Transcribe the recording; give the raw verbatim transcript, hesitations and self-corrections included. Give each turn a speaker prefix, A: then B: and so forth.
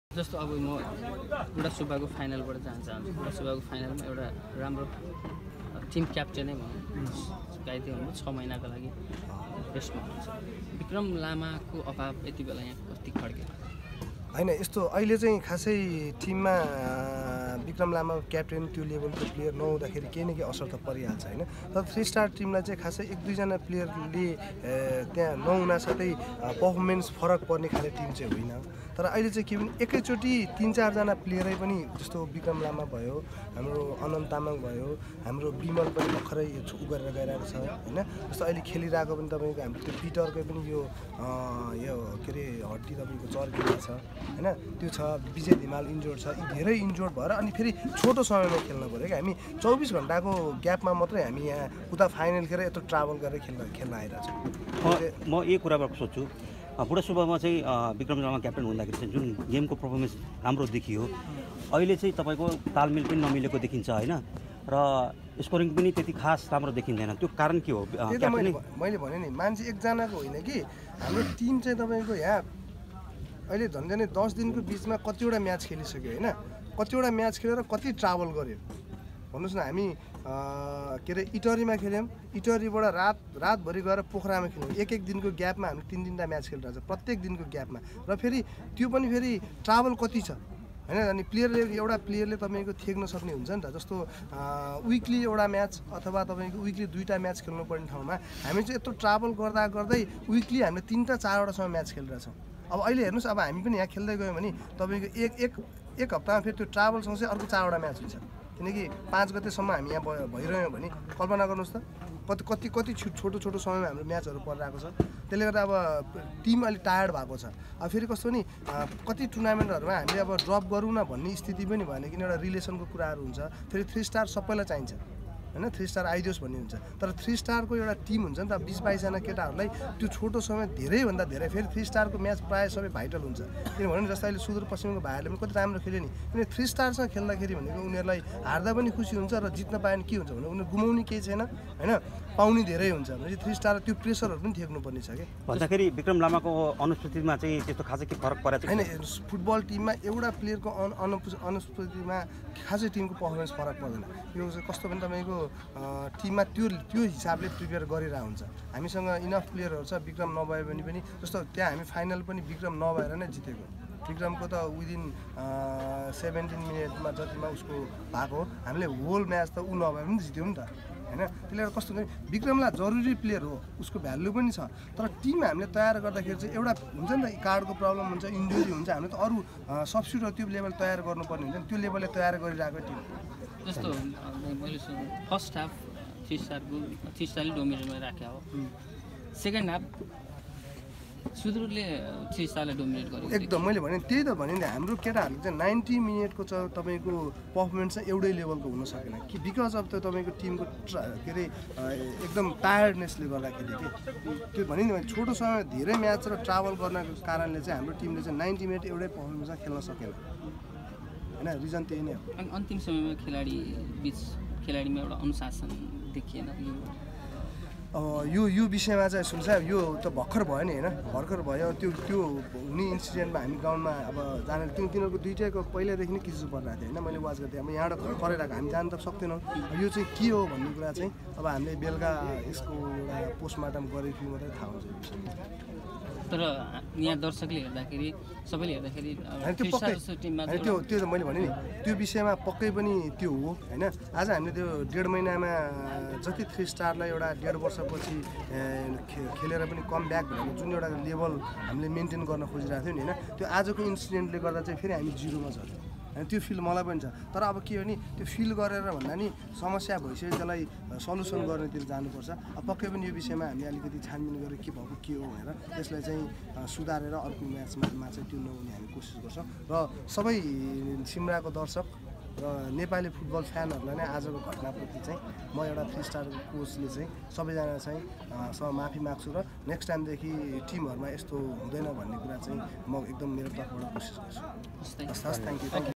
A: जस्तो अब म बुढा सुब्बाको फाइनलबाट जान चाहन्छु। बुढा सुब्बाको फाइनलमा एउटा राम्रो टिम क्याप्टेनै भनौँ गाइदियो भने छ महिनाको लागि बेस्टमा हुन्छ। विक्रम लामाको अभाव यति बेला यहाँ कति खड्के
B: हैन। यस्तो अहिले चाहिँ खासै टिममा विक्रम लामा क्याप्टेन त्यो लेभलको प्लेयर नहुँदाखेरि केही न केही असर त परिहाल्छ हैन। तर थ्री स्टार टिमलाई चाहिँ खासै एक दुईजना प्लेयरले त्यहाँ नहुन साथै पर्फर्मेन्स फरक पर्ने खाले टिम चाहिँ होइन। तर अहिले चाहिँ के भने एकैचोटि तिन चारजना प्लेयरै पनि जस्तो विक्रम लामा भयो, हाम्रो अनन्त तामाङ भयो, हाम्रो विमल पनि भर्खरै उ गरेर गइरहेको छ हैन। जस्तो अहिले खेलिरहेको पनि तपाईँको हाम्रो त्यो पिटरकै पनि यो यो के अरे हड्डी तपाईँको चर्किएको छ हैन। त्यो छ विजय धिमाल इन्जोर्ड छ। यी धेरै इन्जोर्ड भएर अनि फेरि छोटो समयमा खेल्न पऱ्यो क्या। हामी चौबिस घन्टाको ग्यापमा मात्रै हामी यहाँ उता फाइनल खेलेर यत्रो ट्राभल गरेर खेल्न खेल्न आइरहेको छ।
C: म यही कुराबाट सोध्छु, बुढा सुब्बामा चाहिँ विक्रम लामा क्याप्टेन हुँदाखेरि चाहिँ जुन गेमको पर्फर्मेन्स राम्रो देखियो, अहिले चाहिँ तपाईँको तालमेल पनि नमिलेको देखिन्छ होइन, र स्कोरिङ पनि त्यति खास राम्रो देखिँदैन। त्यो कारण के हो?
B: मैले मैले भने नि मान्छे एकजनाको होइन कि हाम्रो टिम चाहिँ तपाईँको यहाँ अहिले झन् झन् दस दिनको बिचमा कतिवटा म्याच खेलिसक्यो होइन। कतिवटा म्याच खेलेर कति ट्राभल गऱ्यो भन्नुहोस् न। हामी के अरे इटरीमा खेल्यौँ, इटरीबाट रात रातभरि गएर पोखरामा खेल्यौँ। एक एक दिनको ग्यापमा हामी तिन तिनवटा म्याच खेलिरहेको छ प्रत्येक दिनको ग्यापमा। र फेरि त्यो पनि फेरि ट्राभल कति छ होइन। अनि प्लेयरले एउटा प्लेयरले तपाईँको थेक्न सक्ने हुन्छ नि त। जस्तो विकली एउटा म्याच अथवा तपाईँको विकली दुईवटा म्याच खेल्नुपर्ने ठाउँमा हामी चाहिँ यत्रो ट्राभल गर्दा गर्दै विकली हामीले तिनवटा चारवटासम्म म्याच खेलिरहेछौँ। अब अहिले हेर्नुहोस्, अब हामी पनि यहाँ खेल्दै गयौँ भने तपाईँको एक एक एक हप्तामा फेरि त्यो ट्राभल सँगसँगै अर्को चारवटा म्याच हुन्छ। किनकि पाँच गतेसम्म हामी यहाँ भइरह्यौँ भने कल्पना गर्नुहोस् त कति कति कति छोटो छोटो समयमा हाम्रो म्याचहरू परिरहेको छ। त्यसले गर्दा अब टिम अलिक टायर्ड भएको छ। अब फेरि कस्तो नि कति टुर्नामेन्टहरूमा हामीले अब ड्रप गरौँ न भन्ने स्थिति पनि भएन, किन एउटा रिलेसनको कुराहरू हुन्छ। फेरि थ्री स्टार सबैलाई चाहिन्छ होइन, थ्री स्टार आइदियोस् भन्ने हुन्छ। तर थ्री स्टारको एउटा टिम हुन्छ नि त, बिस बाइसजना केटाहरूलाई त्यो छोटो समय धेरैभन्दा धेरै फेरि थ्री स्टारको म्याच प्रायः सबै भाइटल हुन्छ। किनभने जस्तो अहिले सुदूरपश्चिमको भाइहरूले पनि कति राम्रो खेल्यो नि। किन थ्री स्टारसँग खेल्दाखेरि भनेको उनीहरूलाई हार्दा पनि खुसी हुन्छ र जित्न पायो भने के हुन्छ भने उनीहरू गुमाउने केही छैन होइन, पाउने धेरै हुन्छ भने थ्री स्टार त्यो प्रेसरहरू पनि थेक्नुपर्ने छ कि।
C: भन्दाखेरि विक्रम लामाको अनुपस्थितिमा चाहिँ त्यस्तो खासै के फरक परेको
B: होइन। फुटबल टिममा एउटा प्लेयरको अन अनुपस्थितिमा खासै टिमको पर्फर्मेन्स फरक पर्दैन। यो चाहिँ कस्तो पनि तपाईँको टिममा त्यो त्यो हिसाबले प्रिपेयर गरिरहेको हुन्छ। हामीसँग इनफ प्लेयरहरू छ विक्रम नभए भने पनि। जस्तो त्यहाँ हामी फाइनल पनि विक्रम नभएर नै जितेको। विक्रमको त विदिन सेभेन्टिन मिनटमा जतिमा उसको भएको, हामीले होल म्याच त ऊ नभए पनि जित्यौँ नि त होइन। त्यसले गर्दा कस्तो विक्रमलाई जरुरी प्लेयर हो, उसको भ्यालु पनि छ। तर टिम हामीले तयार गर्दाखेरि चाहिँ एउटा हुन्छ नि त, कार्डको प्रब्लम हुन्छ, इन्जुरी हुन्छ, हामीले त अरू सब्स्टिट्युट त्यो लेभल तयार गर्नुपर्ने हुन्छ नि। त्यो लेभलले तयार गरिरहेको टिम
A: जस्तो मैले फर्स्ट हाफ थ्री स्टारको थ्री स्टारले डोमिनेटमा राख्यो हो। सेकेन्ड हाफ सुदूरले थ्री स्टारलाई डोमिनेट गर्यो
B: एकदम। मैले भने त्यही त भने नि हाम्रो केटाहरूले चाहिँ नाइन्टी मिनटको छ तपाईँको पर्फर्मेन्स चाहिँ एउटै लेभलको हुन सकेन कि बिकज अफ त्यो तपाईँको टिमको के अरे एकदम टायर्डनेसले गर्दाखेरि कि त्यो भने नि छोटो समय धेरै म्याच र ट्राभल गर्नको कारणले चाहिँ हाम्रो टिमले चाहिँ नाइन्टी मिनट एउटै पर्फर्मेन्समा खेल्न सकेन होइन। रिजन त्यही नै हो।
A: अनि अन्तिम समयमा खेलाडी बिच खेलाडीमा एउटा अनुशासन देखिएन।
B: यो यो विषयमा चाहिँ सुन्छ, यो त भर्खर भयो नि होइन, भर्खर भयो। त्यो त्यो हुने इन्सिडेन्टमा हामी ग्राउन्डमा अब जाने त्यो तिनीहरूको दुइटैको पहिल्यैदेखि नै किसिम परिरहेको थियो होइन। मैले वाच गर्थेँ। अब यहाँबाट कराइरहेको हामी जान त सक्दैनौँ। यो चाहिँ के हो भन्ने कुरा चाहिँ अब हामीले बेलुका यसको एउटा पोस्टमार्टम गरेपछि मात्रै थाहा हुन्छ।
A: तर यहाँ दर्शकले हेर्दाखेरि सबैले हेर्दाखेरि
B: त्यो त्यो त मैले भने नि त्यो विषयमा पक्कै पनि त्यो हो होइन। आज हामीले त्यो डेढ महिनामा जति थ्री स्टारलाई एउटा डेढ वर्षपछि खेलेर पनि कम ब्याक भनेको जुन एउटा लेभल हामीले मेन्टेन गर्न खोजिरहेको थियौँ नि होइन, त्यो आजको इन्सिडेन्टले गर्दा चाहिँ फेरि हामी जिरोमा छ होइन। त्यो फिल मलाई पनि छ। तर अब के हो नि, त्यो फिल गरेर भन्दा नि समस्या भइसक्यो, त्यसलाई सल्युसन गर्नेतिर जानुपर्छ। अब पक्कै पनि यो विषयमा हामी अलिकति छानबिन गरेर के भएको के हो भनेर त्यसलाई चाहिँ सुधारेर अर्को म्याचमा चाहिँ त्यो नहुने हामी कोसिस गर्छौँ। र सबै सिमराको दर्शक र नेपाली फुटबल फ्यानहरूलाई नै आजको घटनाप्रति चाहिँ म एउटा थ्री स्टार कोचले चाहिँ सबैजना चाहिँ सँग माफी माग्छु र नेक्स्ट टाइमदेखि टिमहरूमा यस्तो हुँदैन भन्ने कुरा चाहिँ म एकदम मेरो तर्फबाट कोसिस गर्छु। हस्, थ्याङ्क यू।